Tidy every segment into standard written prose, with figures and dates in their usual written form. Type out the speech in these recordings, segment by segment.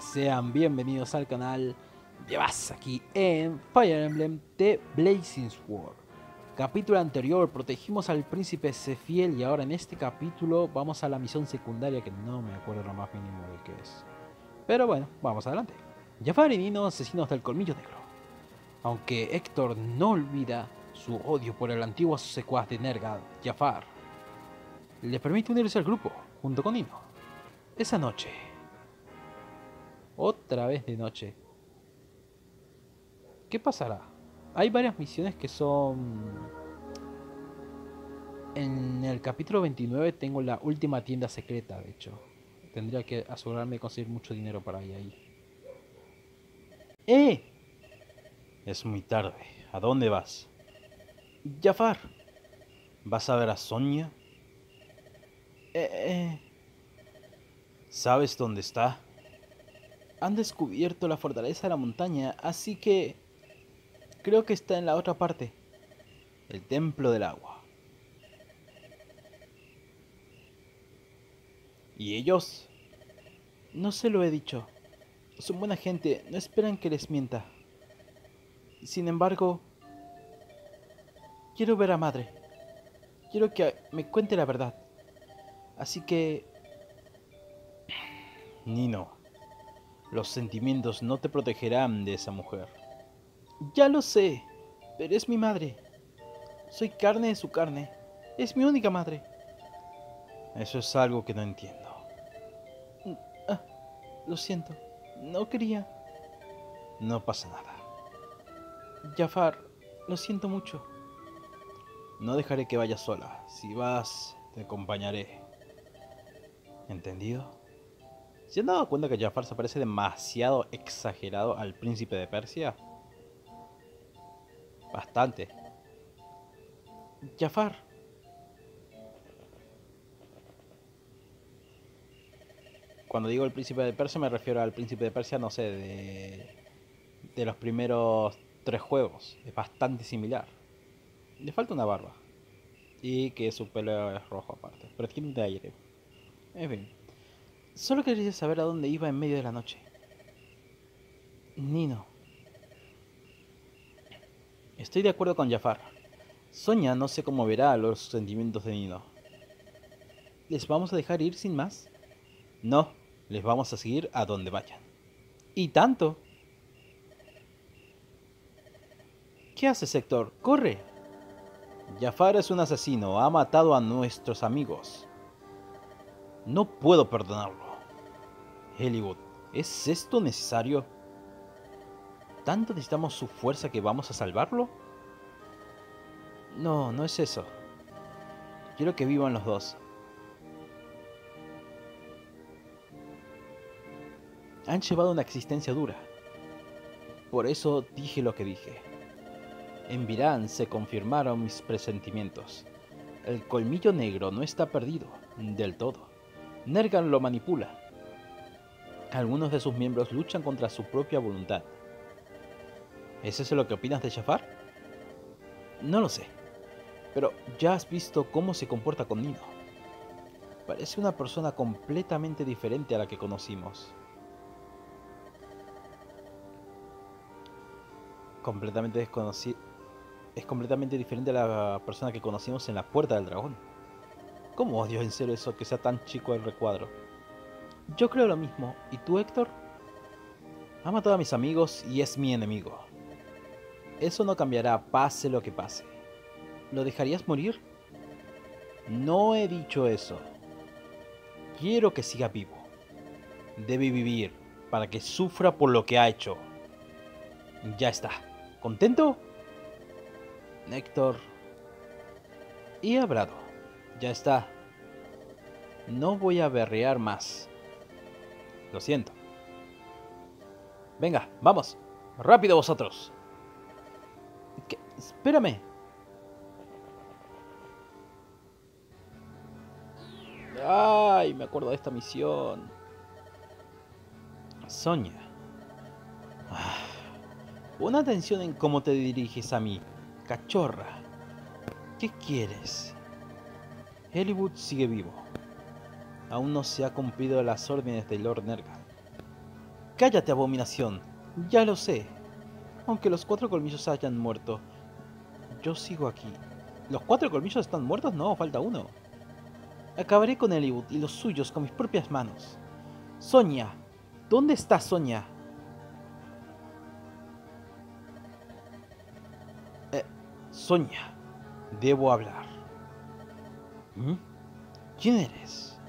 Sean bienvenidos al canal de Bass aquí en Fire Emblem The Blazing Sword. Capítulo anterior protegimos al príncipe Zephiel y ahora en este capítulo vamos a la misión secundaria que no me acuerdo lo más mínimo de qué es. Pero bueno, vamos adelante. Jafar y Nino, asesinos del colmillo negro. Aunque Héctor no olvida su odio por el antiguo secuaz de Nergal, Jafar le permite unirse al grupo junto con Nino. Esa noche, otra vez de noche, ¿qué pasará? Hay varias misiones que son... En el capítulo 29 tengo la última tienda secreta, de hecho. Tendría que asegurarme de conseguir mucho dinero para ir ahí. ¡Eh! Es muy tarde. ¿A dónde vas? Jafar. ¿Vas a ver a Sonia? Eh, eh, ¿Sabes dónde está? Han descubierto la fortaleza de la montaña, así que... creo que está en la otra parte. El templo del agua. ¿Y ellos? No se lo he dicho. Son buena gente, no esperan que les mienta. Sin embargo, quiero ver a madre. Quiero que me cuente la verdad. Así que... Nino, los sentimientos no te protegerán de esa mujer. Ya lo sé, pero es mi madre. Soy carne de su carne. Es mi única madre. Eso es algo que no entiendo. Ah, lo siento. No quería. No pasa nada. Jafar, lo siento mucho. No dejaré que vayas sola. Si vas, te acompañaré. ¿Entendido? ¿Se han dado cuenta que Jafar se parece demasiado exagerado al príncipe de Persia? Bastante. Jafar. Cuando digo el príncipe de Persia me refiero al príncipe de Persia, no sé, de los primeros 3 juegos. Es bastante similar. Le falta una barba. Y que su pelo es rojo aparte. Pero tiene un aire. En fin. Solo quería saber a dónde iba en medio de la noche. Nino. Estoy de acuerdo con Jafar. Sonia no sé cómo verá los sentimientos de Nino. ¿Les vamos a dejar ir sin más? No, les vamos a seguir a donde vayan. ¿Y tanto? ¿Qué haces, Héctor? ¡Corre! Jafar es un asesino, ha matado a nuestros amigos. No puedo perdonarlo. Hollywood, ¿es esto necesario? ¿Tanto necesitamos su fuerza que vamos a salvarlo? No, no es eso. Quiero que vivan los dos. Han llevado una existencia dura. Por eso dije lo que dije. En Virán se confirmaron mis presentimientos. El colmillo negro no está perdido, del todo. Nergal lo manipula. Algunos de sus miembros luchan contra su propia voluntad. ¿Es eso lo que opinas de Jafar? No lo sé, pero ya has visto cómo se comporta con Nino. Parece una persona completamente diferente a la que conocimos. Completamente desconocido. Es completamente diferente a la persona que conocimos en la Puerta del Dragón. ¿Cómo odio en serio eso que sea tan chico el recuadro? Yo creo lo mismo. ¿Y tú, Héctor? Ha matado a mis amigos y es mi enemigo. Eso no cambiará pase lo que pase. ¿Lo dejarías morir? No he dicho eso. Quiero que siga vivo. Debe vivir para que sufra por lo que ha hecho. Ya está. ¿Contento? Héctor. Y hablado. Ya está. No voy a berrear más. Lo siento. Venga, vamos. Rápido vosotros. ¿Qué? Espérame. Ay, me acuerdo de esta misión. Sonia. Pon atención en cómo te diriges a mí, cachorra. ¿Qué quieres? Hollywood sigue vivo. Aún no se ha cumplido las órdenes de Lord Nergal. Cállate, abominación. Ya lo sé. Aunque los 4 colmillos hayan muerto, yo sigo aquí. ¿Los 4 colmillos están muertos? No, falta uno. Acabaré con Eliwood y los suyos con mis propias manos. Sonia, ¿dónde está Sonia? Sonia, debo hablar. ¿Mm? ¿Quién eres?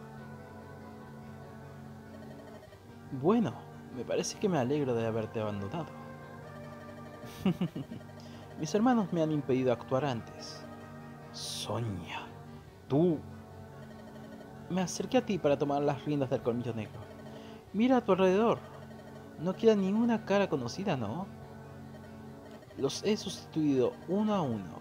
Bueno, me parece que me alegro de haberte abandonado. Mis hermanos me han impedido actuar antes. Sonia, tú... Me acerqué a ti para tomar las riendas del colmillo negro. Mira a tu alrededor. No queda ninguna cara conocida, ¿no? Los he sustituido uno a uno.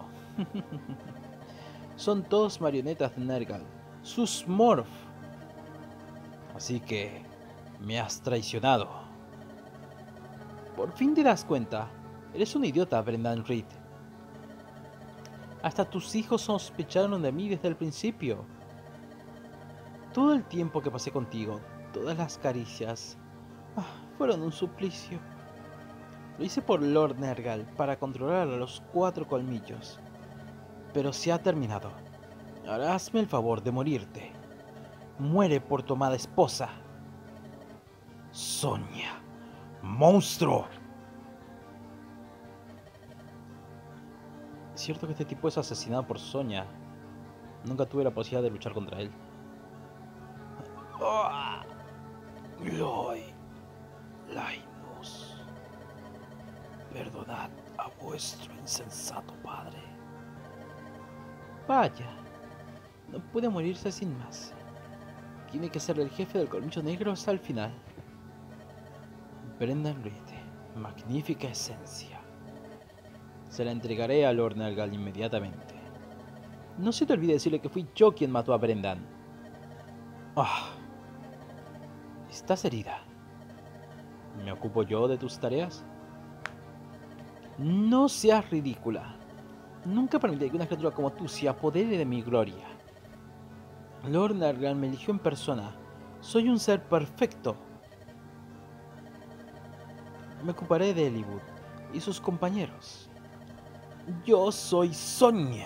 Son todos marionetas de Nergal. Sus Morph. Así que... me has traicionado. Por fin te das cuenta. Eres un idiota, Brendan Reed. Hasta tus hijos sospecharon de mí desde el principio. Todo el tiempo que pasé contigo, todas las caricias, fueron un suplicio. Lo hice por Lord Nergal, para controlar a los 4 colmillos. Pero se ha terminado. Ahora hazme el favor de morirte. Muere por tu amada esposa. Sonia. ¡Monstruo! Es cierto que este tipo es asesinado por Sonia. Nunca tuve la posibilidad de luchar contra él. Gloy. Lainus. Perdonad a vuestro insensato padre. Vaya. No puede morirse sin más. Tiene que ser el jefe del colmillo negro hasta el final. Brendan Reed. Magnífica esencia. Se la entregaré a Lord Nergal inmediatamente. No se te olvide decirle que fui yo quien mató a Brendan. Estás herida. ¿Me ocupo yo de tus tareas? No seas ridícula. Nunca permitiré que una criatura como tú se apodere de mi gloria. Lord Nergal me eligió en persona. Soy un ser perfecto. Me ocuparé de Eliwood y sus compañeros. Yo soy Sonia.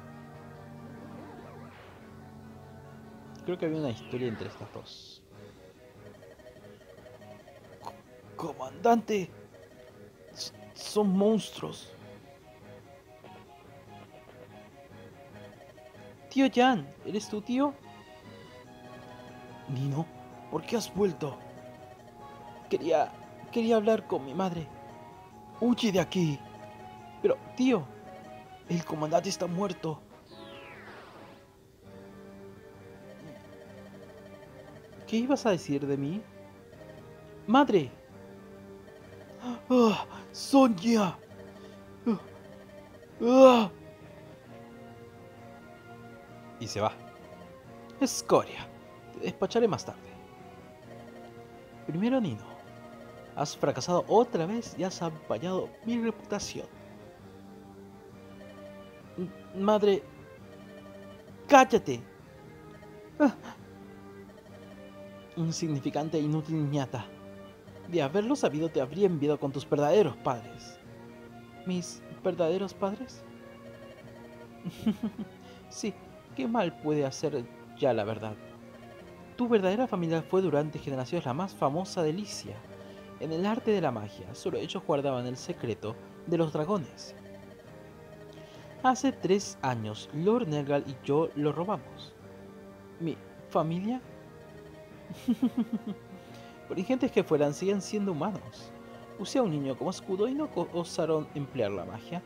Creo que había una historia entre estas dos. Comandante, son monstruos. Tío Jan, ¿eres tu tío? Nino, ¿por qué has vuelto? Quería hablar con mi madre. Huye de aquí. Pero, tío, el comandante está muerto. ¿Qué ibas a decir de mí? ¡Madre! ¡Sonia! Y se va. Escoria, te despacharé más tarde. Primero, Nino, has fracasado otra vez y has apañado mi reputación. Madre, cállate. Insignificante e inútil niñata. De haberlo sabido te habría enviado con tus verdaderos padres. ¿Mis verdaderos padres? Sí, ¿qué mal puede hacer ya la verdad? Tu verdadera familia fue durante generaciones la más famosa de Licia. En el arte de la magia, solo ellos guardaban el secreto de los dragones. Hace 3 años, Lord Nergal y yo lo robamos. ¿Mi familia? Por ingentes que fueran, siguen siendo humanos. Usé a un niño como escudo y no osaron emplear la magia.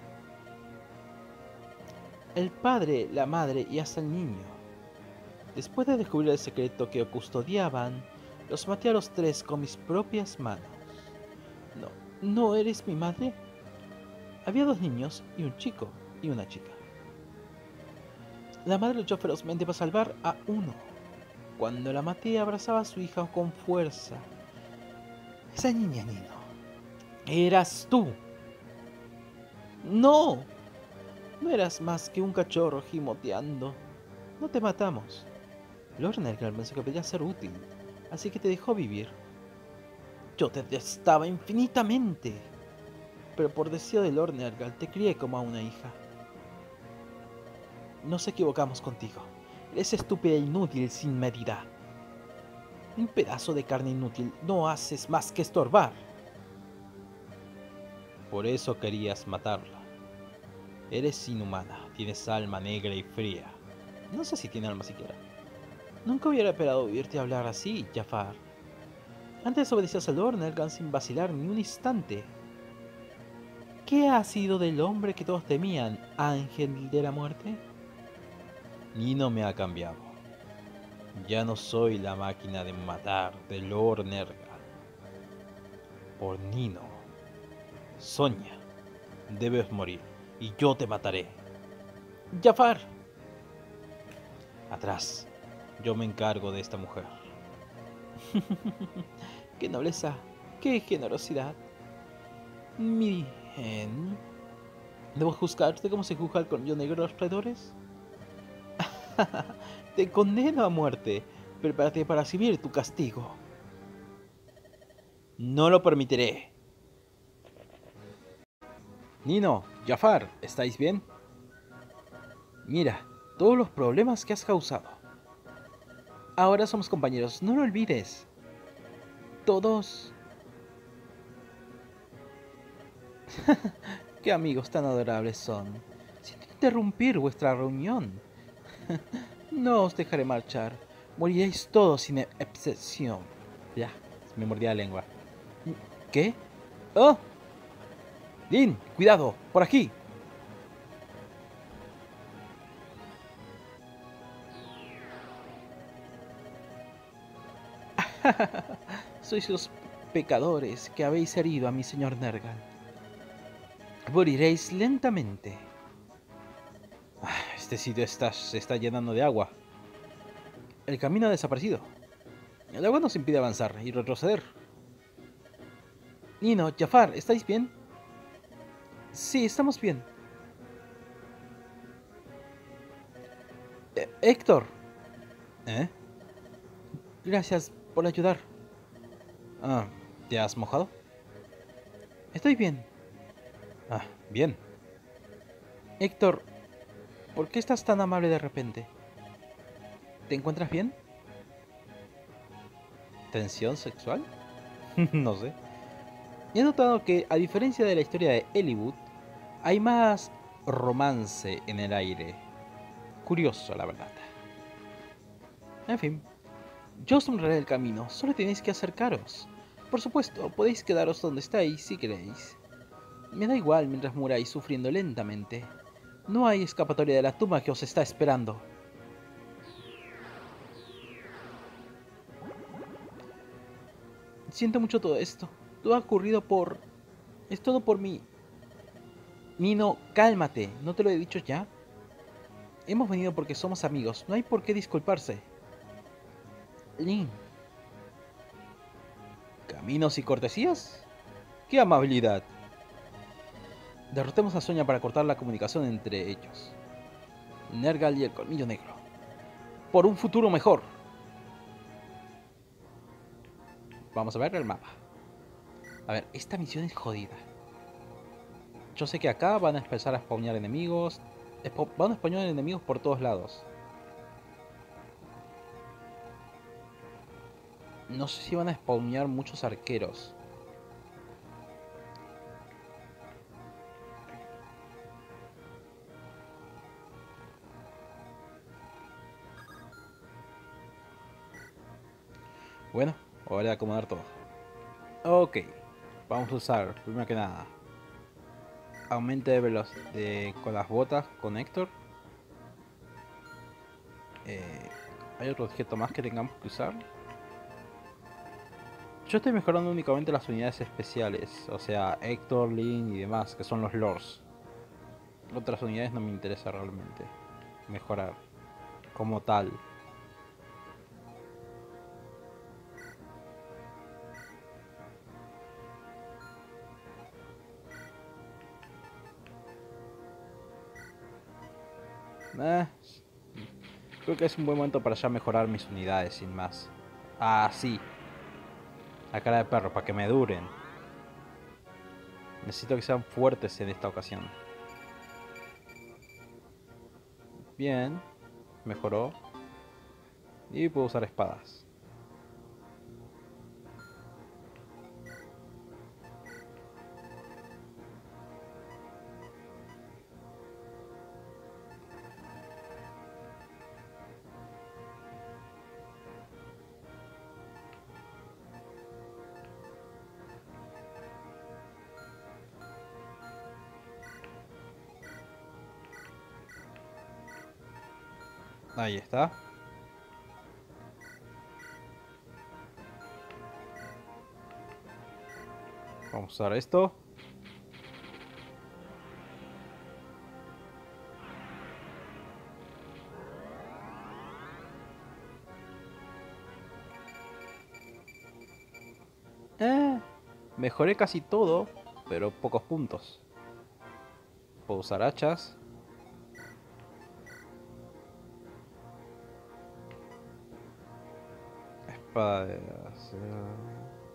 El padre, la madre y hasta el niño. Después de descubrir el secreto que custodiaban, los maté a los 3 con mis propias manos. ¿No eres mi madre? Había 2 niños y un chico y una chica. La madre luchó ferozmente para salvar a uno. Cuando la maté, abrazaba a su hija con fuerza. Esa niña, Nino, eras tú. No eras más que un cachorro gimoteando. No te matamos. Lord Nergal pensó que podía ser útil, así que te dejó vivir. Yo te detestaba infinitamente, pero por deseo de Lord Nergal te crié como a una hija. Nos equivocamos contigo. Eres estúpida e inútil sin medida. Un pedazo de carne inútil, no haces más que estorbar. Por eso querías matarla. Eres inhumana, tienes alma negra y fría. No sé si tiene alma siquiera. Nunca hubiera esperado oírte hablar así, Jafar. Antes obedecías a Lord Nergal sin vacilar ni un instante. ¿Qué ha sido del hombre que todos temían, ángel de la muerte? Nino me ha cambiado. Ya no soy la máquina de matar de Lord Nergal. Por Nino, Sonia, debes morir y yo te mataré. Jafar. Atrás, yo me encargo de esta mujer. ¡Qué nobleza! ¡Qué generosidad! Bien. ¿Debo juzgarte como se juzga al colmillo negro de los traidores? Te condeno a muerte. Prepárate para recibir tu castigo. No lo permitiré. Nino, Jafar, ¿estáis bien? Mira, todos los problemas que has causado. Ahora somos compañeros, no lo olvides. Todos... Qué amigos tan adorables son. Sin interrumpir vuestra reunión. No os dejaré marchar. Moriréis todos sin excepción. Ya, me mordí la lengua. ¿Qué? ¡Oh! Lin, cuidado, por aquí. Sois los pecadores que habéis herido a mi señor Nergal. Moriréis lentamente. Este sitio se está llenando de agua. El camino ha desaparecido. El agua nos impide avanzar y retroceder. Nino, Jafar, ¿estáis bien? Sí, estamos bien. Héctor. ¿Eh? Gracias por ayudar. Ah, ¿te has mojado? Estoy bien. Ah, bien. Héctor, ¿por qué estás tan amable de repente? ¿Te encuentras bien? ¿Tensión sexual? No sé. He notado que, a diferencia de la historia de Eliwood, hay más romance en el aire. Curioso, la verdad. En fin, yo os mostraré el camino, solo tenéis que acercaros. Por supuesto, podéis quedaros donde estáis si queréis. Me da igual mientras muráis sufriendo lentamente. No hay escapatoria de la tumba que os está esperando. Siento mucho todo esto. Todo ha ocurrido por... Es todo por mí. Nino, cálmate. ¿No te lo he dicho ya? Hemos venido porque somos amigos. No hay por qué disculparse. Lin. ¿Caminos y cortesías? ¡Qué amabilidad! Derrotemos a Sonia para cortar la comunicación entre ellos. Nergal y el colmillo negro. Por un futuro mejor. Vamos a ver el mapa. A ver, esta misión es jodida. Yo sé que acá van a empezar a spawnear enemigos. Van a spawnear enemigos por todos lados. No sé si van a spawnear muchos arqueros. Bueno, hora de acomodar todo. Ok, vamos a usar, primero que nada, aumente de velocidad con las botas con Héctor. ¿Hay otro objeto más que tengamos que usar? Yo estoy mejorando únicamente las unidades especiales, o sea, Héctor, Lin y demás, que son los lords. Otras unidades no me interesa realmente mejorar como tal. Creo que es un buen momento para ya mejorar mis unidades sin más. Ah, sí. A cara de perro, para que me duren. Necesito que sean fuertes en esta ocasión. Bien, mejoró. Y puedo usar espadas. Ahí está. Vamos a usar esto. Mejoré casi todo, pero pocos puntos. Puedo usar hachas. Espada de acero.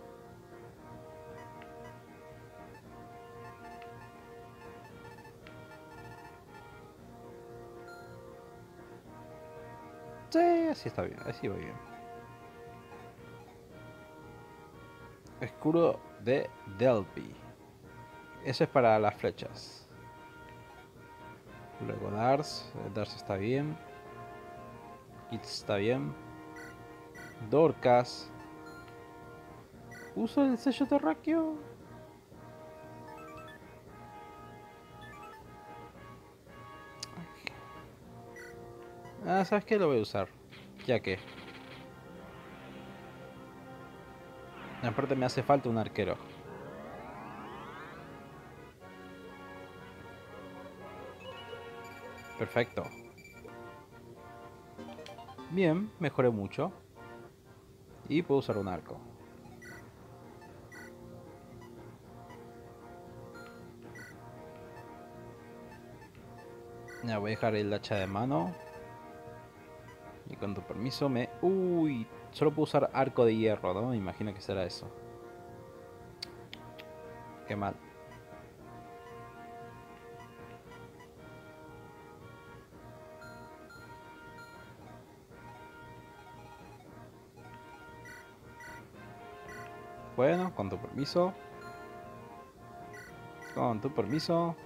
Sí, así está bien, así va bien. Escudo de Delphi. Eso es para las flechas. Luego Dars. Dars está bien. Kit está bien. Dorcas. Uso el sello terráqueo. Ah, ¿sabes qué? Lo voy a usar. Ya que. Aparte me hace falta un arquero. Perfecto. Bien, mejoré mucho. Y puedo usar un arco. Ya voy a dejar el hacha de mano. Y con tu permiso me... Uy, solo puedo usar arco de hierro, ¿no? Me imagino que será eso. Qué mal. Bueno, con tu permiso. Con tu permiso.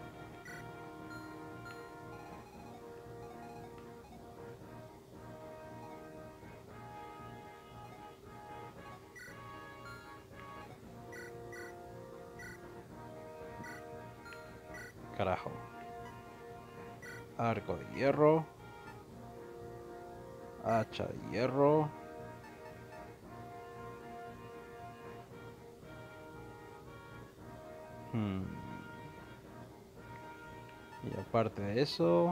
Carajo. Arco de hierro. Hacha de hierro. Hmm. Y aparte de eso...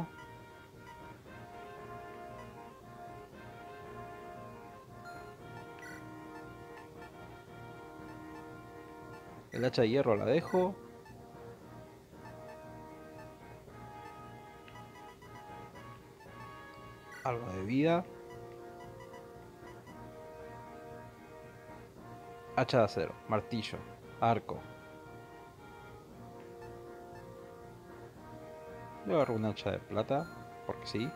El hacha de hierro la dejo. Algo de vida. Hacha de acero. Martillo. Arco. Voy a agarrar un hacha de plata. Porque sí.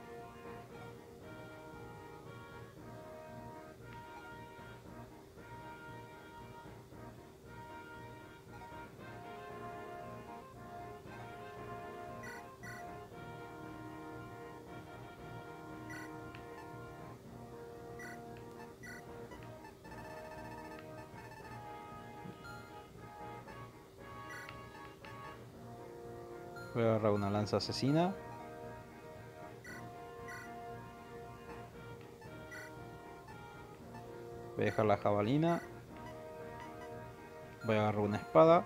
Voy a agarrar una lanza asesina. Voy a dejar la jabalina. Voy a agarrar una espada.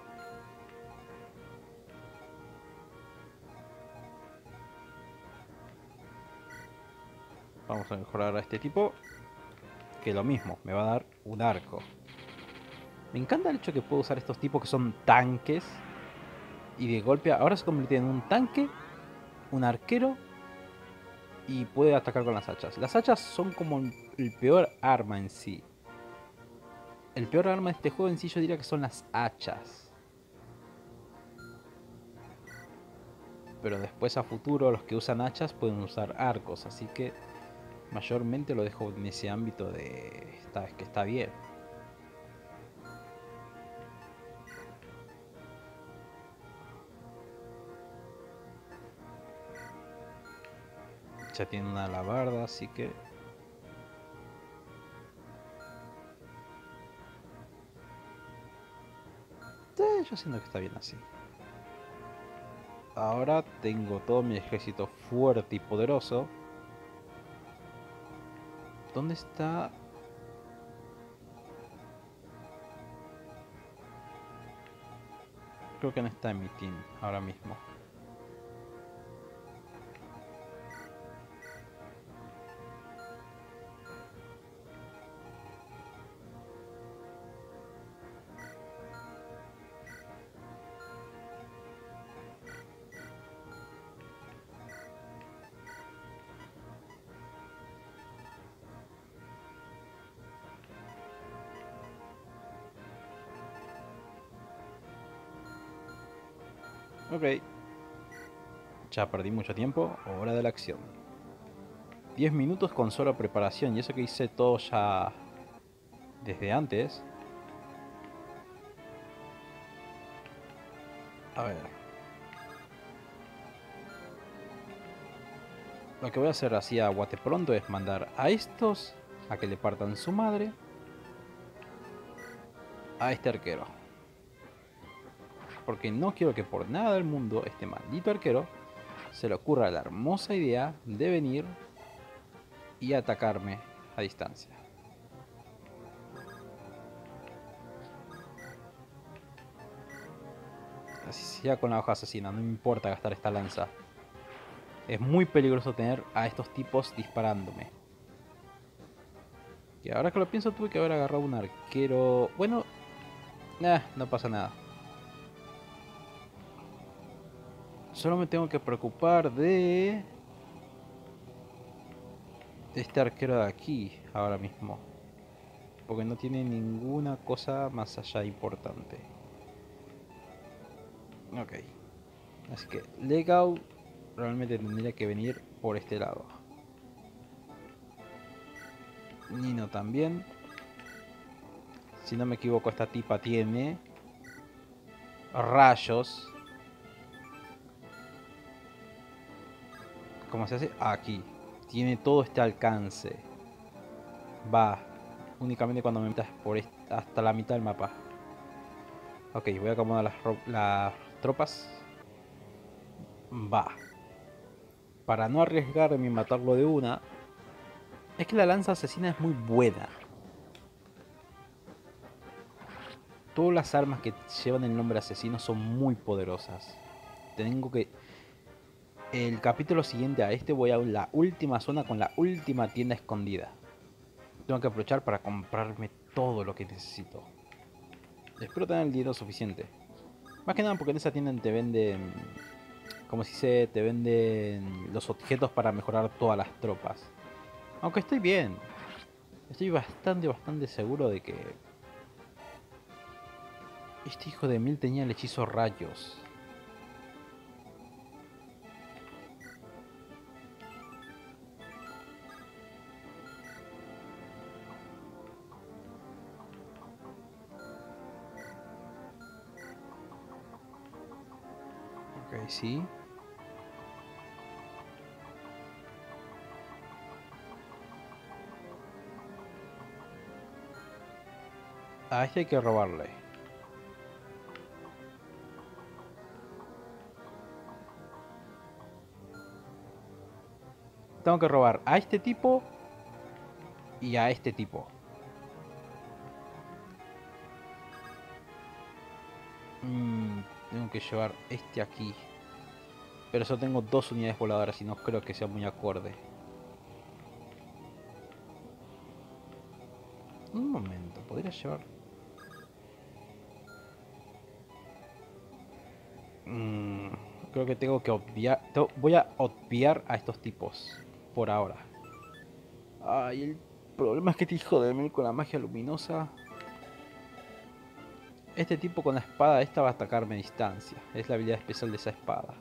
Vamos a mejorar a este tipo. Que lo mismo, me va a dar un arco. Me encanta el hecho que puedo usar estos tipos que son tanques. Y de golpe ahora se convierte en un tanque, un arquero. Y puede atacar con las hachas. Las hachas son como el peor arma en sí. El peor arma de este juego en sí yo diría que son las hachas. Pero después a futuro los que usan hachas pueden usar arcos, así que mayormente lo dejo en ese ámbito de que está bien. Ya tiene una alabarda, así que yo siento que está bien así. Ahora tengo todo mi ejército fuerte y poderoso. ¿Dónde está? Creo que no está en mi team ahora mismo. Ok. Ya perdí mucho tiempo, hora de la acción. 10 minutos con solo preparación, y eso que hice todo ya desde antes. A ver. Lo que voy a hacer así a guate pronto es mandar a estos a que le partan su madre a este arquero. Porque no quiero que por nada del mundo este maldito arquero se le ocurra la hermosa idea de venir y atacarme a distancia. Así sea con la hoja asesina, no me importa gastar esta lanza. Es muy peligroso tener a estos tipos disparándome. Y ahora que lo pienso, tuve que haber agarrado un arquero. Bueno, no pasa nada. Solo me tengo que preocupar de este arquero de aquí ahora mismo. Porque no tiene ninguna cosa más allá importante. Ok. Así que Legao realmente tendría que venir por este lado. Nino también. Si no me equivoco, esta tipa tiene rayos. ¿Cómo se hace? Aquí. Tiene todo este alcance. Va. Únicamente cuando me metas por hasta la mitad del mapa. Ok, voy a acomodar las tropas. Va. Para no arriesgarme y matarlo de una. Es que la lanza asesina es muy buena. Todas las armas que llevan el nombre asesino son muy poderosas. Tengo que... El capítulo siguiente a este voy a la última zona con la última tienda escondida. Tengo que aprovechar para comprarme todo lo que necesito. Espero tener el dinero suficiente. Más que nada porque en esa tienda te venden... Como si se te venden los objetos para mejorar todas las tropas. Aunque estoy bien. Estoy bastante seguro de que... Este hijo de mil tenía el hechizo rayos. Ok, sí. A este hay que robarle. Tengo que robar a este tipo y a este tipo. Tengo que llevar este aquí. Pero solo tengo 2 unidades voladoras y no creo que sea muy acorde. Un momento, podría llevar... creo que tengo que obviar... Voy a obviar a estos tipos. Por ahora. Ay, el problema es que este hijo de mil con la magia luminosa... Este tipo con la espada esta va a atacarme a distancia. Es la habilidad especial de esa espada.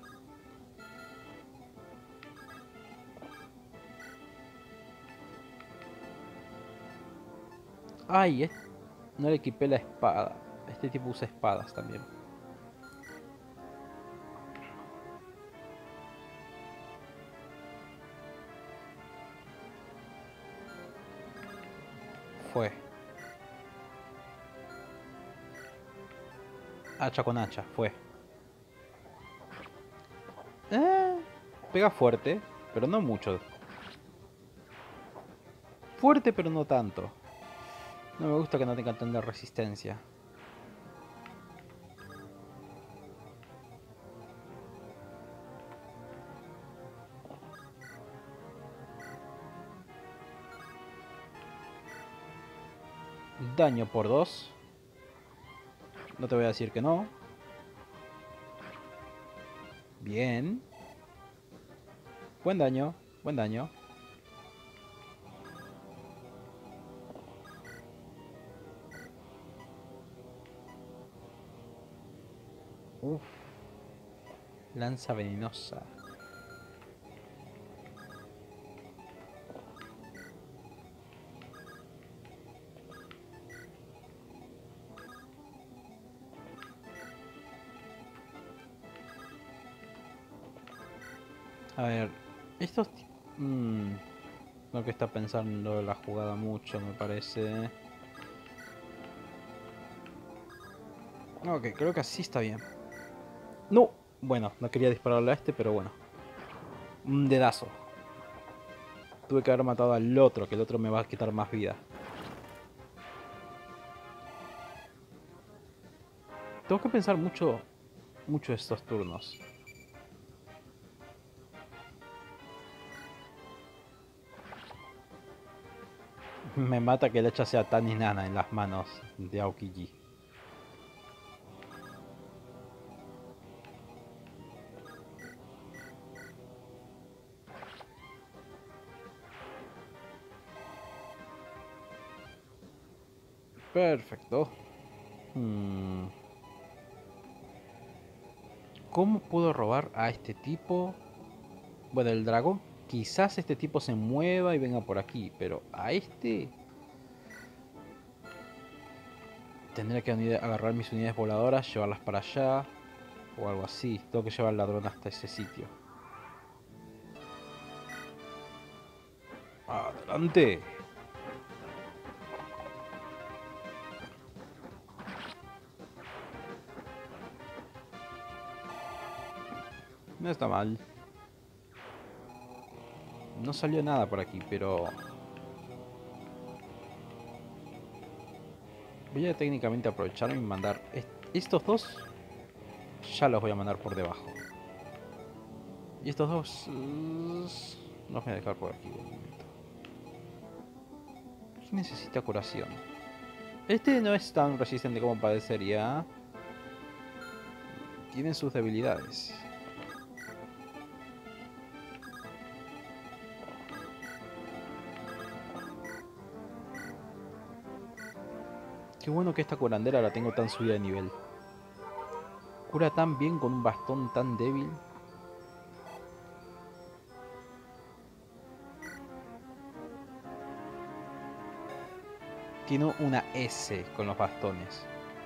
Ay, no le equipé la espada. Este tipo usa espadas también. Fue. Hacha con hacha, fue. Pega fuerte, pero no mucho. Fuerte, pero no tanto. No me gusta que no tenga tanta resistencia. Daño por 2. No te voy a decir que no. Bien. Buen daño, buen daño. Uf. Lanza venenosa. A ver, estos... no que está pensando la jugada mucho, me parece. Ok, creo que así está bien. No, bueno, no quería dispararle a este, pero bueno. Un dedazo. Tuve que haber matado al otro, que el otro me va a quitar más vida. Tengo que pensar mucho estos turnos. Me mata que el hacha sea tan enana en las manos de Aokiji. Perfecto. ¿Cómo puedo robar a este tipo? Bueno, el dragón. Quizás este tipo se mueva y venga por aquí, pero a este... Tendría que agarrar mis unidades voladoras, llevarlas para allá o algo así. Tengo que llevar al ladrón hasta ese sitio. ¡Adelante! No está mal. No salió nada por aquí, pero... voy a técnicamente aprovecharme y mandar... estos dos ya los voy a mandar por debajo. Y estos dos... los voy a dejar por aquí de momento. ¿Quién necesita curación? Este no es tan resistente como parecería. Tiene sus debilidades. Qué bueno que esta curandera la tengo tan subida de nivel. Cura tan bien con un bastón tan débil. Tiene una S con los bastones.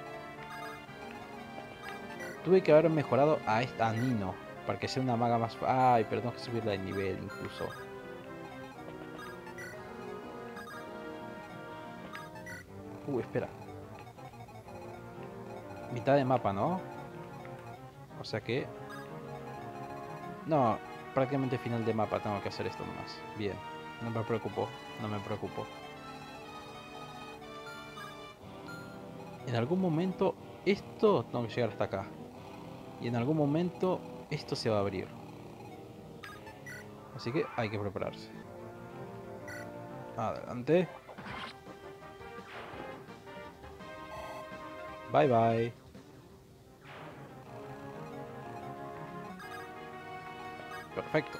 Tuve que haber mejorado a Nino para que sea una maga más... ay, pero tengo que subirla de nivel incluso. Espera. Mitad de mapa, ¿no? O sea que... no, prácticamente final de mapa tengo que hacer esto nomás. Bien, no me preocupo, no me preocupo. En algún momento esto tengo que llegar hasta acá. Y en algún momento esto se va a abrir. Así que hay que prepararse. Adelante. Bye bye. Perfecto.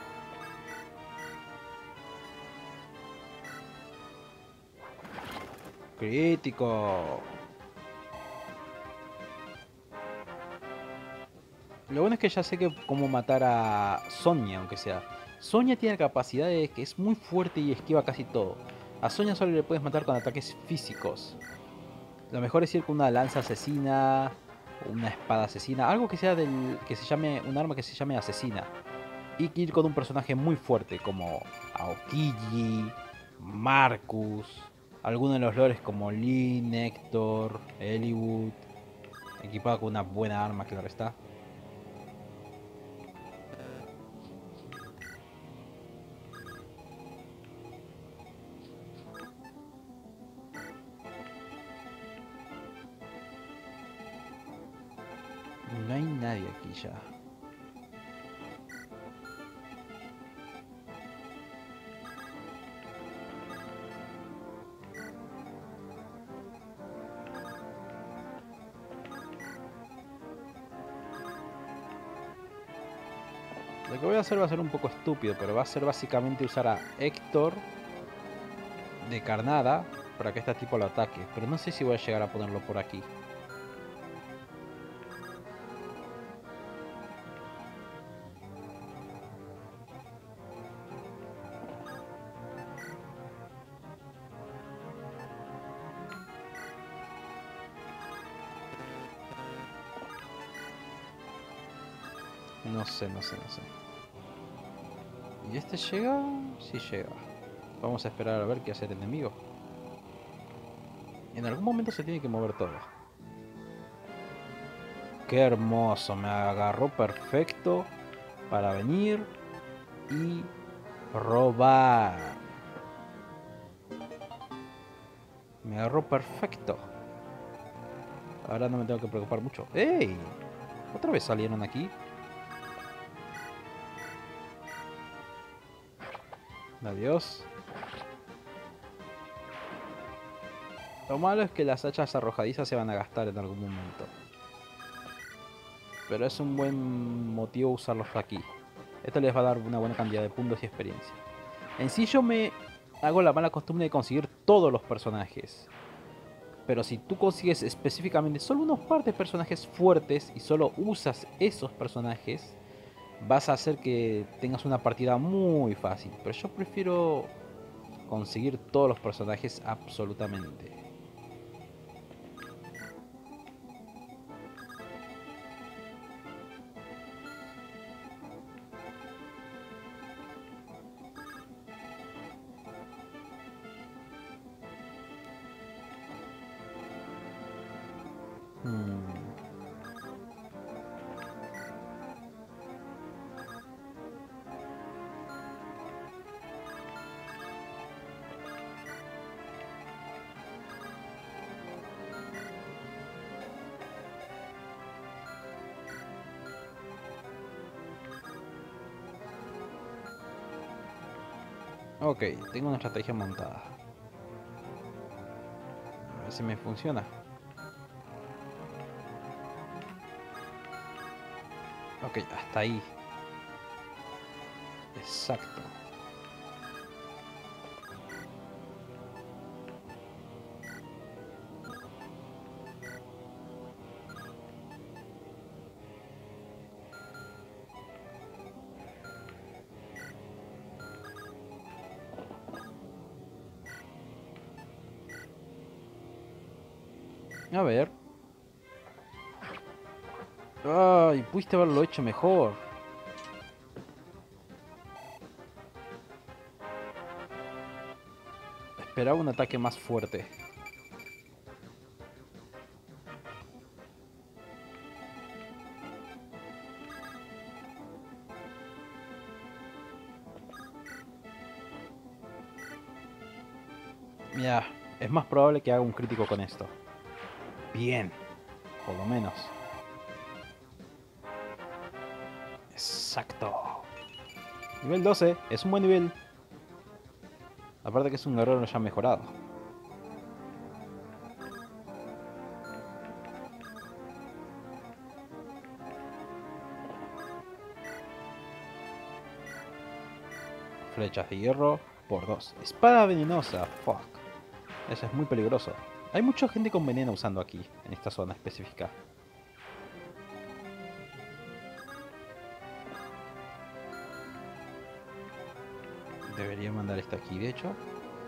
Crítico. Lo bueno es que ya sé que cómo matar a Sonia, aunque sea. Sonia tiene la capacidad de que es muy fuerte y esquiva casi todo. A Sonia solo le puedes matar con ataques físicos. Lo mejor es ir con una lanza asesina, o una espada asesina, algo que sea que se llame, un arma que se llame asesina. Y ir con un personaje muy fuerte como Aokiji, Marcus, alguno de los lores como Lyn, Héctor, Eliwood, equipado con una buena arma, claro está. No hay nadie aquí ya. Lo que voy a hacer va a ser un poco estúpido, pero va a ser básicamente usar a Héctor de carnada para que este tipo lo ataque. Pero no sé si voy a llegar a ponerlo por aquí. No sé, no sé, no sé. ¿Y este llega? Sí llega. Vamos a esperar a ver qué hace el enemigo. En algún momento se tiene que mover todo. Qué hermoso, me agarró perfecto para venir y robar. Me agarró perfecto. Ahora no me tengo que preocupar mucho. ¡Ey! ¿Otra vez salieron aquí? Adiós. Lo malo es que las hachas arrojadizas se van a gastar en algún momento. Pero es un buen motivo usarlos aquí. Esto les va a dar una buena cantidad de puntos y experiencia. En sí yo me hago la mala costumbre de conseguir todos los personajes. Pero si tú consigues específicamente solo unos par de personajes fuertes y solo usas esos personajes, vas a hacer que tengas una partida muy fácil. Pero yo prefiero conseguir todos los personajes absolutamente. Hmm. Ok, tengo una estrategia montada. A ver si me funciona. Ok, hasta ahí. Exacto. A ver. Ay, pudiste haberlo hecho mejor. Esperaba un ataque más fuerte. Mira, es más probable que haga un crítico con esto. Bien, por lo menos. Exacto. Nivel 12, es un buen nivel. Aparte que es un guerrero ya mejorado. Flechas de hierro por 2. Espada venenosa, fuck. Eso es muy peligroso. Hay mucha gente con veneno usando aquí, en esta zona específica. Debería mandar esto aquí, de hecho.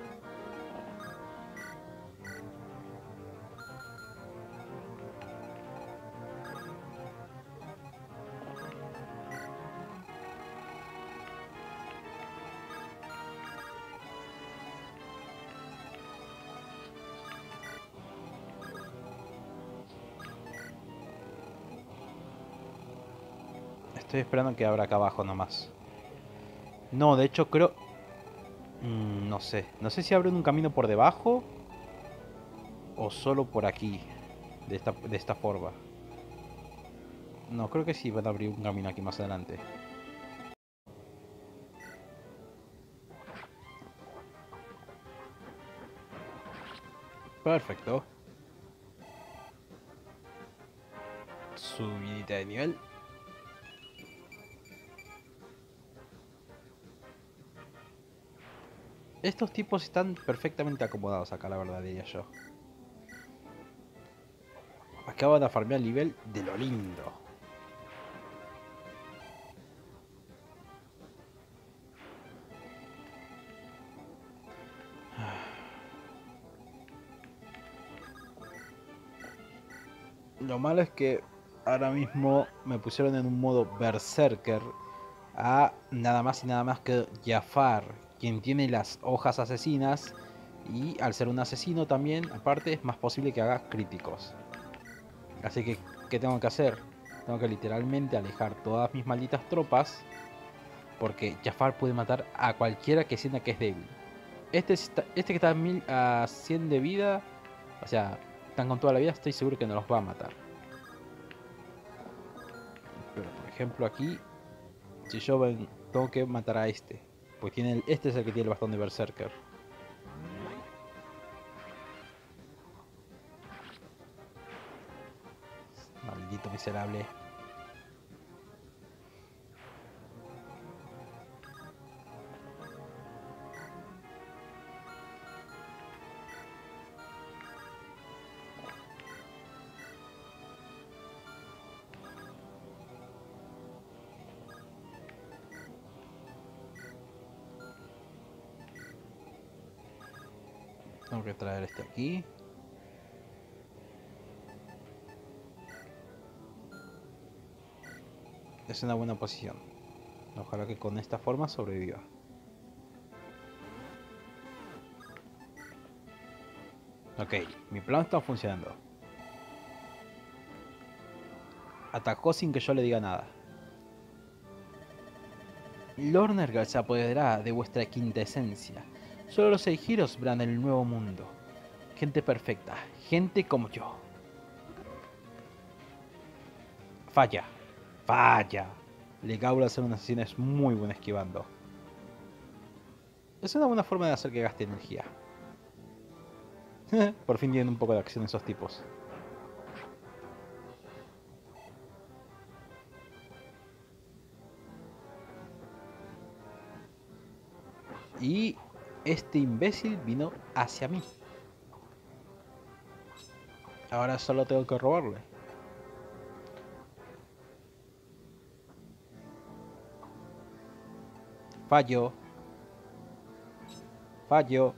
Estoy esperando que abra acá abajo nomás. No, de hecho creo... no sé. No sé si abren un camino por debajo o solo por aquí. De esta forma. No, creo que sí van a abrir un camino aquí más adelante. Perfecto. Subidita de nivel. Estos tipos están perfectamente acomodados acá, la verdad, diría yo. Acaban de farmear el nivel de lo lindo. Lo malo es que ahora mismo me pusieron en un modo berserker a nada más y nada más que Jafar, quien tiene las hojas asesinas y al ser un asesino también, aparte, es más posible que haga críticos. Así que, ¿qué tengo que hacer? Tengo que literalmente alejar todas mis malditas tropas porque Jafar puede matar a cualquiera que sienta que es débil. Este que está a 100 de vida, o sea, están con toda la vida, estoy seguro que no los va a matar. Pero por ejemplo aquí, si yo tengo que matar a este, pues este es el que tiene el bastón de Berserker. Maldito miserable. Tengo que traer este aquí. Es una buena posición. Ojalá que con esta forma sobreviva. Ok, mi plan está funcionando. Atacó sin que yo le diga nada. Lord Nergal se apoderará de vuestra quinta esencia. Solo los Seijiros verán el nuevo mundo. Gente perfecta, gente como yo. Falla, falla. Legaul al ser un asesino es muy buen esquivando. Es una buena forma de hacer que gaste energía. Por fin tienen un poco de acción esos tipos. Y este imbécil vino hacia mí. Ahora solo tengo que robarle. Fallo. Fallo.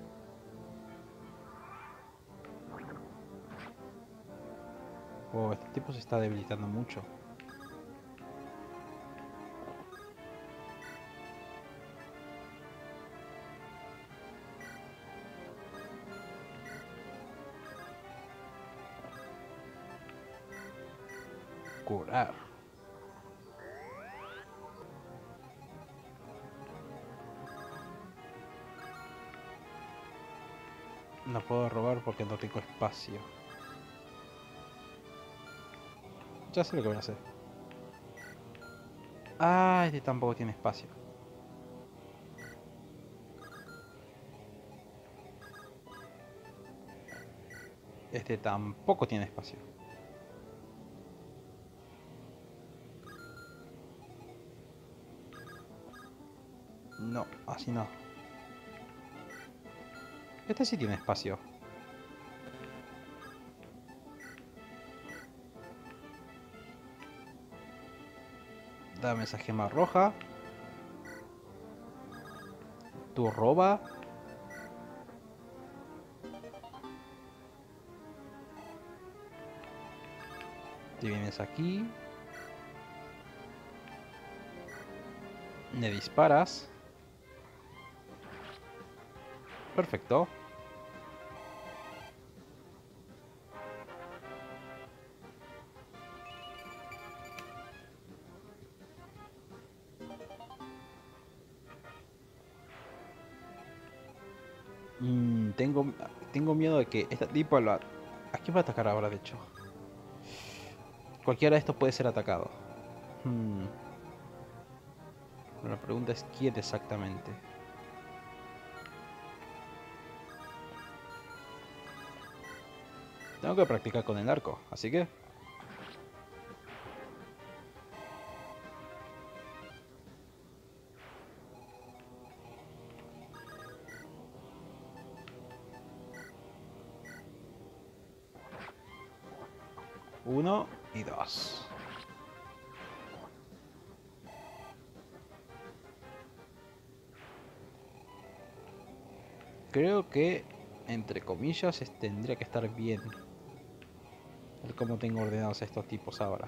Oh, este tipo se está debilitando mucho. Curar. No puedo robar porque no tengo espacio. Ya sé lo que voy a hacer. Ah, este tampoco tiene espacio. Este tampoco tiene espacio. No, así no. Este sí tiene espacio. Dame esa gema roja. Tu roba. Te vienes aquí. Me disparas. Perfecto. Tengo miedo de que este tipo lo... ¿A quién va a atacar ahora, de hecho? Cualquiera de estos puede ser atacado. Pero la pregunta es quién exactamente. Tengo que practicar con el arco, así que... Uno y dos. Creo que, entre comillas, tendría que estar bien. A ver cómo tengo ordenados estos tipos ahora.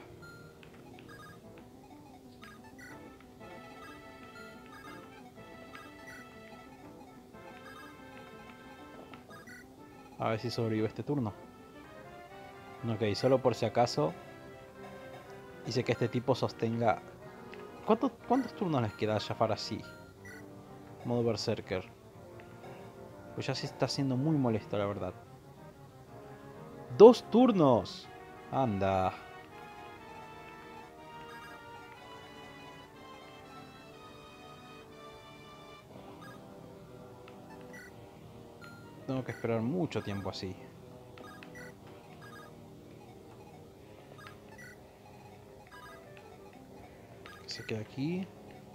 A ver si sobrevivo este turno. Ok, solo por si acaso. Hice que este tipo sostenga... ¿Cuántos turnos les queda a Jafar así? Modo Berserker. Pues ya se está haciendo muy molesto, la verdad. ¡2 turnos! Anda. Tengo que esperar mucho tiempo así. Que se quede aquí.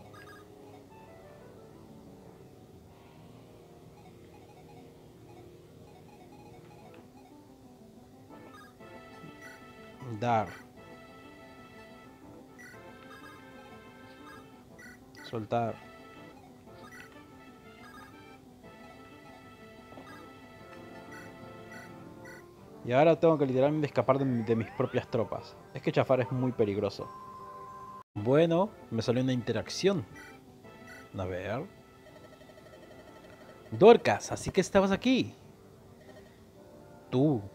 Dar. Soltar. Y ahora tengo que literalmente escapar de mis propias tropas. Es que Jafar es muy peligroso. Bueno, me salió una interacción. A ver. Dorcas, así que estabas aquí. Tú.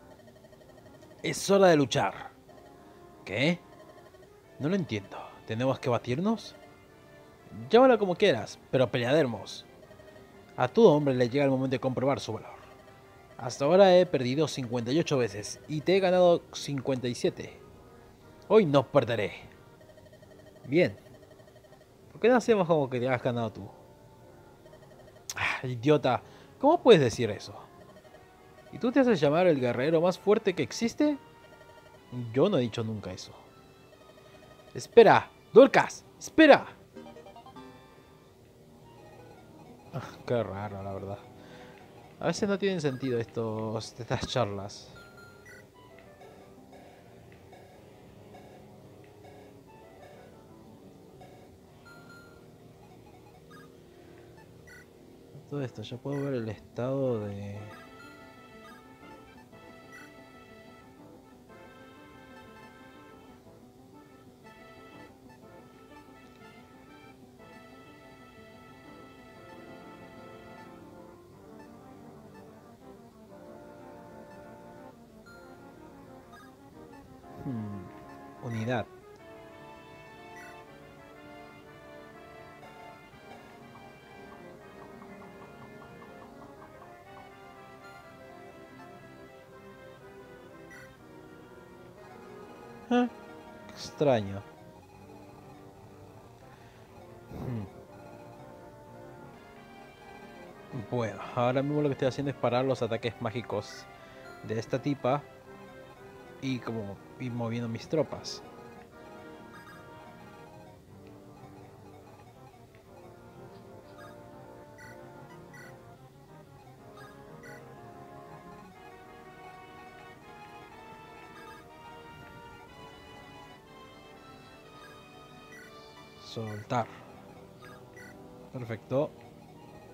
Es hora de luchar. ¿Qué? No lo entiendo. ¿Tenemos que batirnos? Llámalo como quieras, pero pelearemos. A todo hombre le llega el momento de comprobar su valor. Hasta ahora he perdido 58 veces y te he ganado 57. Hoy no perderé. Bien. ¿Por qué no hacemos como que te has ganado tú? Ah, idiota, ¿cómo puedes decir eso? ¿Y tú te haces llamar el guerrero más fuerte que existe? Yo no he dicho nunca eso. Espera, Dorcas, espera. Qué raro, la verdad. A veces no tienen sentido estas charlas. Todo esto, ya puedo ver el estado de... Unidad. Ah, extraño. Bueno, ahora mismo lo que estoy haciendo es parar los ataques mágicos de esta tipa y como ir moviendo mis tropas. Soltar. Perfecto.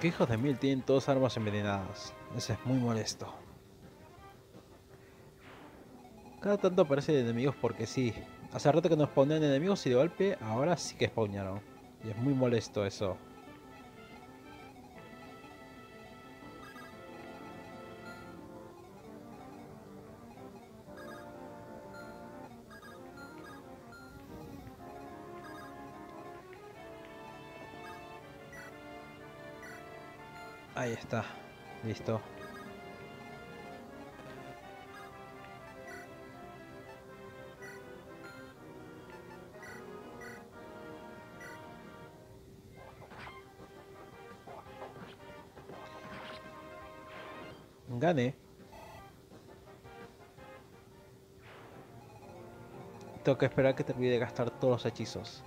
¿Qué hijos de mil tienen todas armas envenenadas? Eso es muy molesto. Cada tanto aparecen enemigos porque sí. Hace rato que no spawnean enemigos y de golpe ahora sí que spawnearon. Y es muy molesto eso. Ahí está. Listo. Gané. Tengo que esperar que termine de gastar todos los hechizos.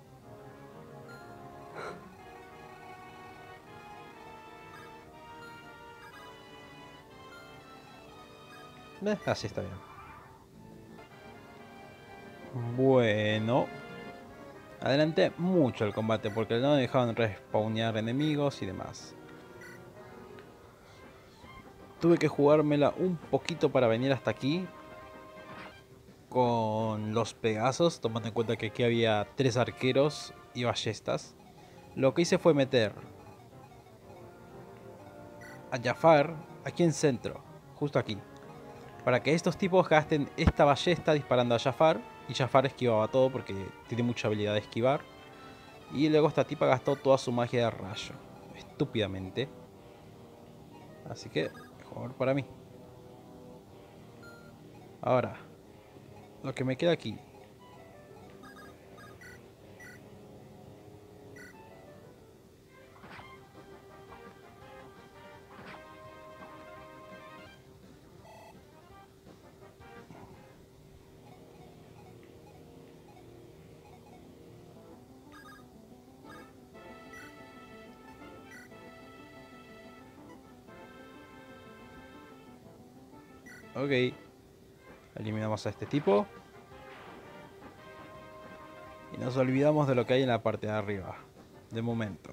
Así está bien. Bueno. Adelanté mucho el combate porque no dejaban respawnear enemigos y demás. Tuve que jugármela un poquito para venir hasta aquí. Con los Pegasos, tomando en cuenta que aquí había 3 arqueros y ballestas. Lo que hice fue meter a Jafar aquí en centro, justo aquí, para que estos tipos gasten esta ballesta disparando a Jafar, y Jafar esquivaba todo porque tiene mucha habilidad de esquivar. Y luego esta tipa gastó toda su magia de rayo, estúpidamente. Así que, mejor para mí. Ahora, lo que me queda aquí. Ok. Eliminamos a este tipo. Y nos olvidamos de lo que hay en la parte de arriba. De momento.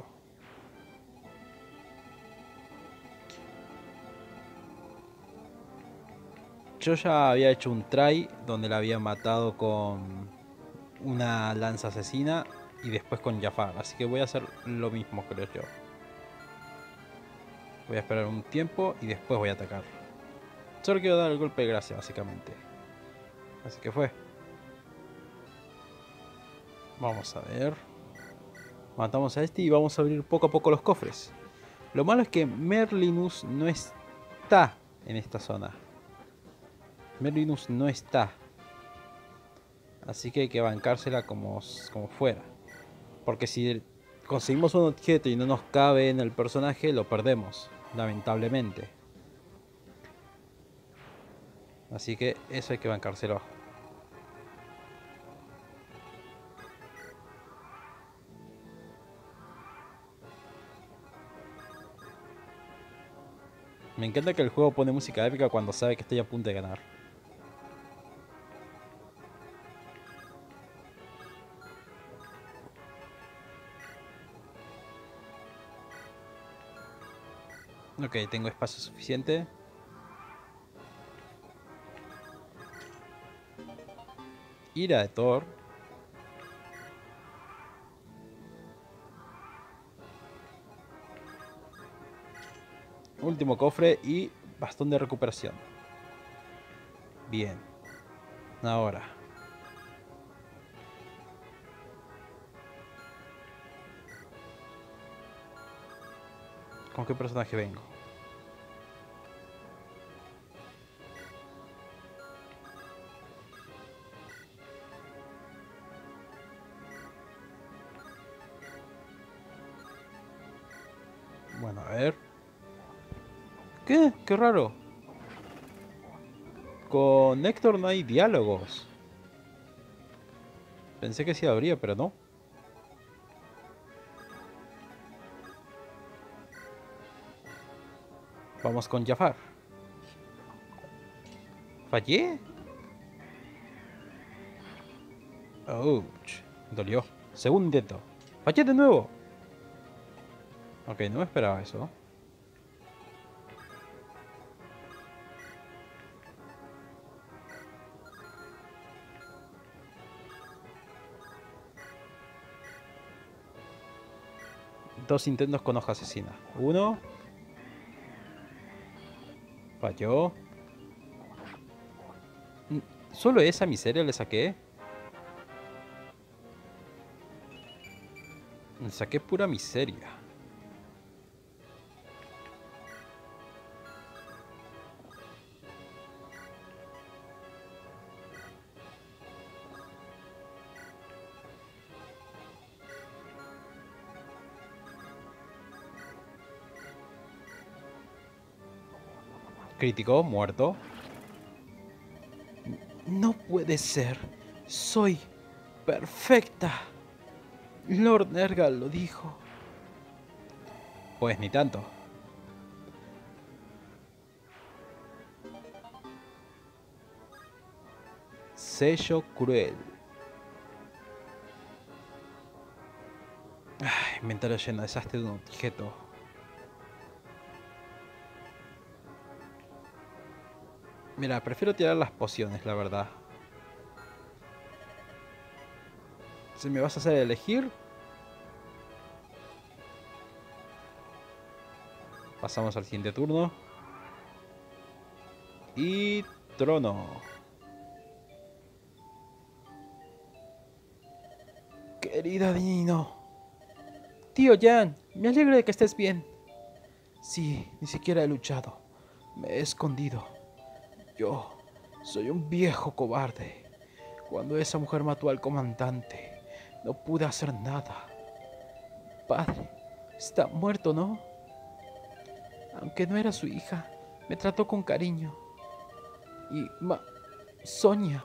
Yo ya había hecho un try donde la había matado con una lanza asesina y después con Jafar. Así que voy a hacer lo mismo, creo yo. Voy a esperar un tiempo y después voy a atacar. Solo quiero dar el golpe de gracia, básicamente. Así que fue. Vamos a ver. Matamos a este y vamos a abrir poco a poco los cofres. Lo malo es que Merlinus no está en esta zona. Merlinus no está. Así que hay que bancársela como fuera. Porque si conseguimos un objeto y no nos cabe en el personaje, lo perdemos, lamentablemente. Así que eso hay que bancárselo. Me encanta que el juego pone música épica cuando sabe que estoy a punto de ganar. Ok, tengo espacio suficiente. Ira de Thor. Último cofre y bastón de recuperación. Bien. Ahora. ¿Con qué personaje vengo? Bueno, a ver. ¿Qué? Qué raro. Con Héctor no hay diálogos. Pensé que sí habría, pero no. Vamos con Jafar. ¿Fallé? Ouch. Dolió. Segundo intento. Fallé de nuevo. Ok, no me esperaba eso. Dos intentos con hoja asesina. Uno. Falló. ¿Solo esa miseria le saqué? Le saqué pura miseria. Crítico, muerto. No puede ser. Soy perfecta. Lord Nergal lo dijo. Pues ni tanto. Sello cruel. Ay, inventario lleno, desastre de un objeto. Mira, prefiero tirar las pociones, la verdad. Si me vas a hacer elegir, pasamos al siguiente turno. Y trono. Querida Dino. Tío Jan, me alegro de que estés bien. Sí, ni siquiera he luchado. Me he escondido. Yo soy un viejo cobarde. Cuando esa mujer mató al comandante, no pude hacer nada. Padre, está muerto, ¿no? Aunque no era su hija, me trató con cariño. Y Sonia,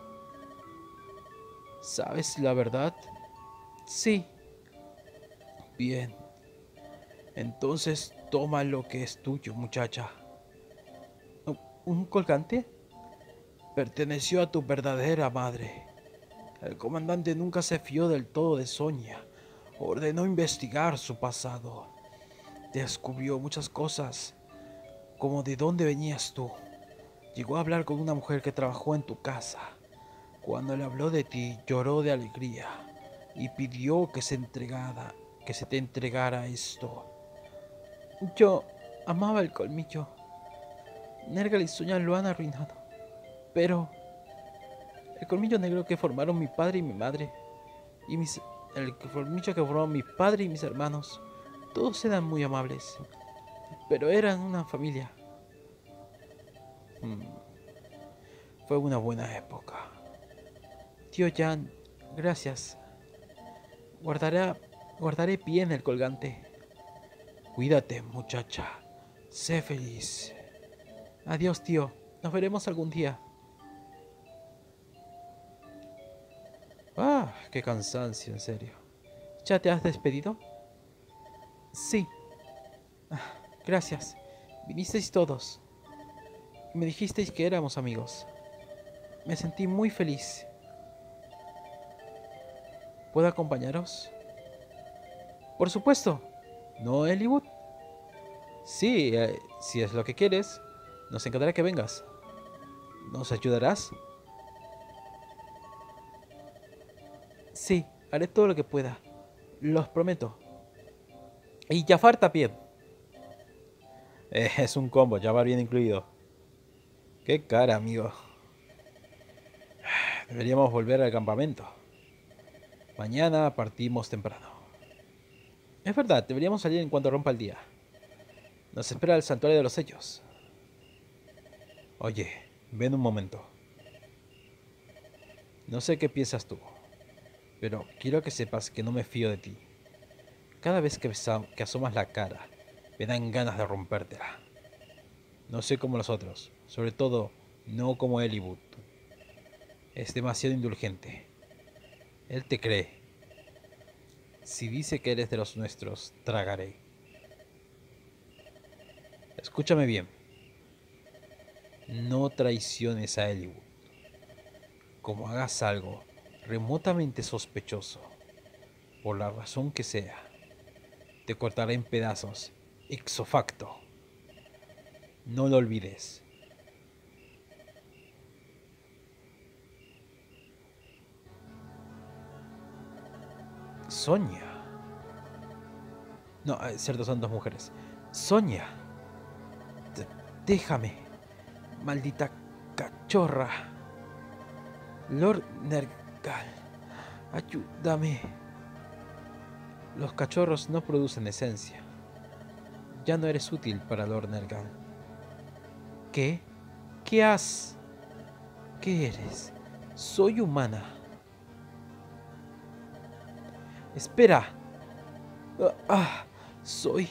¿sabes la verdad? Sí. Bien. Entonces toma lo que es tuyo, muchacha. ¿Un colgante? Perteneció a tu verdadera madre. El comandante nunca se fió del todo de Sonia. Ordenó investigar su pasado. Descubrió muchas cosas, como de dónde venías tú. Llegó a hablar con una mujer que trabajó en tu casa. Cuando le habló de ti, lloró de alegría y pidió que se te entregara esto. Yo amaba el colmillo. Nergal y Sonia lo han arruinado. Pero el colmillo negro que formaron mi padre y mi madre, y el colmillo que formaron mi padre y mis hermanos, todos eran muy amables, pero eran una familia. Hmm, Fue una buena época. Tío Jan, gracias. Guardaré, guardaré bien el colgante. Cuídate, muchacha. Sé feliz. Adiós, tío. Nos veremos algún día. Ah, qué cansancio, en serio. ¿Ya te has despedido? Sí. Gracias. Vinisteis todos. Y me dijisteis que éramos amigos. Me sentí muy feliz. ¿Puedo acompañaros? Por supuesto. ¿No, Eliwood? Sí, si es lo que quieres. Nos encantará que vengas. ¿Nos ayudarás? Sí, haré todo lo que pueda. Los prometo. Y Jafar también. Es un combo, Jafar bien incluido. Qué cara, amigo. Deberíamos volver al campamento. Mañana partimos temprano. Es verdad, deberíamos salir en cuanto rompa el día. Nos espera el santuario de los sellos. Oye, ven un momento. No sé qué piensas tú, pero quiero que sepas que no me fío de ti. Cada vez que asomas la cara, me dan ganas de rompértela. No soy como los otros, sobre todo no como Eliwood. Es demasiado indulgente. Él te cree. Si dice que eres de los nuestros, tragaré. Escúchame bien. No traiciones a Eliwood. Como hagas algo remotamente sospechoso, por la razón que sea, te cortaré en pedazos. Ipso facto. No lo olvides. Sonia. No, es cierto, son 2 mujeres. Sonia. Déjame. Maldita cachorra. Lord Nergal. Ayúdame. Los cachorros no producen esencia. Ya no eres útil para Lord Nergal. ¿Qué? ¿Qué has? ¿Qué eres? Soy humana. Espera. Soy...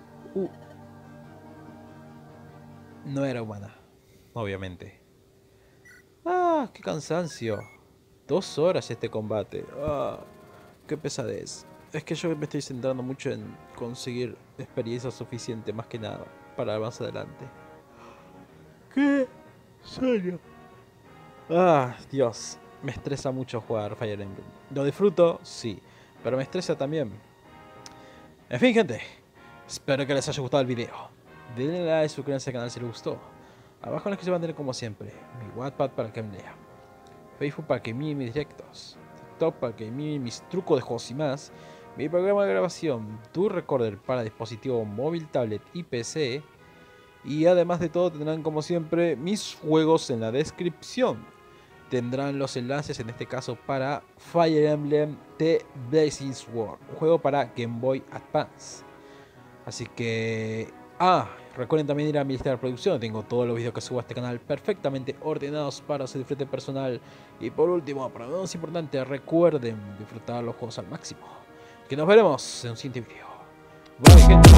No era humana, obviamente. Qué cansancio. 2 horas este combate. Qué pesadez. Es que yo me estoy centrando mucho en conseguir experiencia suficiente, más que nada, para más adelante. ¿Qué? Sueño. Dios. Me estresa mucho jugar Fire Emblem. Lo disfruto, sí, pero me estresa también. En fin, gente. Espero que les haya gustado el video. Denle like y suscríbanse al canal si les gustó. Abajo en la descripción van a tener, como siempre, mi Wattpad para que me lea, Facebook para que miren mis directos, TikTok para que miren mis trucos de juegos y más, mi programa de grabación, Tu Recorder para dispositivo móvil, tablet y PC. Y además de todo tendrán, como siempre, mis juegos en la descripción. Tendrán los enlaces, en este caso para Fire Emblem The Blazing Sword, un juego para Game Boy Advance. Así que... recuerden también ir a mi lista de reproducción. Tengo todos los videos que subo a este canal perfectamente ordenados para su disfrute personal. Y por último, pero no es importante, recuerden disfrutar los juegos al máximo. Que nos veremos en un siguiente video. Bye, gente.